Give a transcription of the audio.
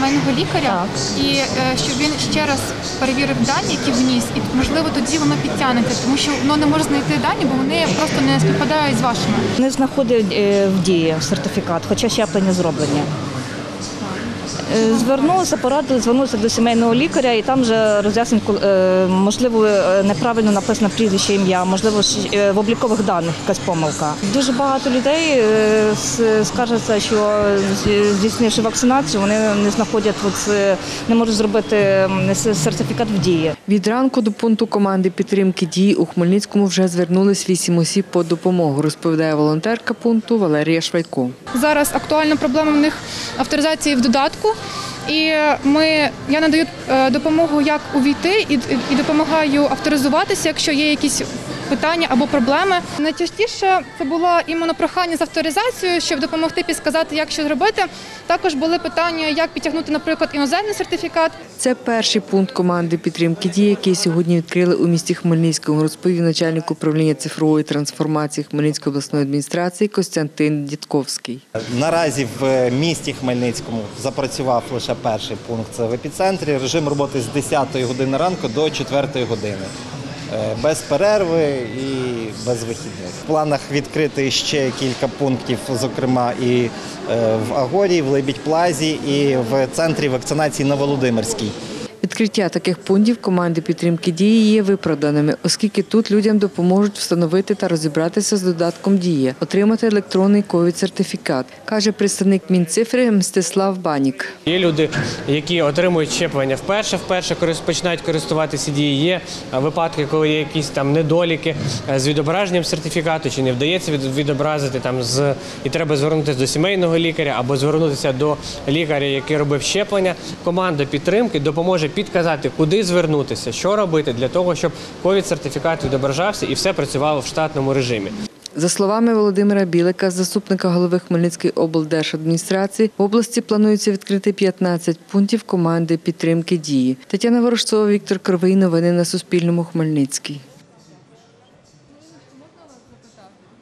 сімейного лікаря, і щоб він ще раз перевірив дані, які вніс, і можливо тоді воно підтягнеться, тому що воно не може знайти дані, бо вони просто не співпадають з вашими. Не знаходить в дії сертифікат, хоча щеплення зроблені. Звернулися, порадили, звернулися до сімейного лікаря і там вже роз'яснюють, можливо, неправильно написано прізвище, ім'я, можливо, в облікових даних якась помилка. Дуже багато людей скаржаться, що здійснивши вакцинацію, вони не знаходять, не можуть зробити сертифікат в дії. Від ранку до пункту команди підтримки дії у Хмельницькому вже звернулись 8 осіб по допомогу, розповідає волонтерка пункту Валерія Швайко. Зараз актуальна проблема в них авторизації в додатку. І я надаю допомогу, як увійти, і допомагаю авторизуватися, якщо є якісь питання або проблеми. Найчастіше це було іменно прохання з авторизацією, щоб допомогти підказати, як що зробити. Також були питання, як підтягнути, наприклад, іноземний сертифікат. Це перший пункт команди підтримки дії, який сьогодні відкрили у місті Хмельницькому, розповів начальник управління цифрової трансформації Хмельницької обласної адміністрації Костянтин Дідковський. Наразі в місті Хмельницькому запрацював лише перший пункт, це в епіцентрі. Режим роботи з 10 години ранку до 4 години. Без перерви і без вихідних. В планах відкрити ще кілька пунктів, зокрема і в Агорі, в Лебідь-Плазі, і в центрі вакцинації на Володимирській. Відкриття таких пунктів команди підтримки дії є виправданими, оскільки тут людям допоможуть встановити та розібратися з додатком «Дія», отримати електронний ковід-сертифікат, каже представник Мінцифри Мстислав Банік. Є люди, які отримують щеплення вперше починають користуватися «Дією». Є випадки, коли є якісь там недоліки з відображенням сертифікату, чи не вдається відобразити, і треба звернутися до сімейного лікаря або звернутися до лікаря, який робив щеплення. Команда підтримки допоможе підказати, куди звернутися, що робити для того, щоб ковід-сертифікат відображався і все працювало в штатному режимі. За словами Володимира Білика, заступника голови Хмельницької облдержадміністрації, в області планується відкрити 15 пунктів команди підтримки дії. Тетяна Ворожцова, Віктор Кривий. Новини на Суспільному. Хмельницький.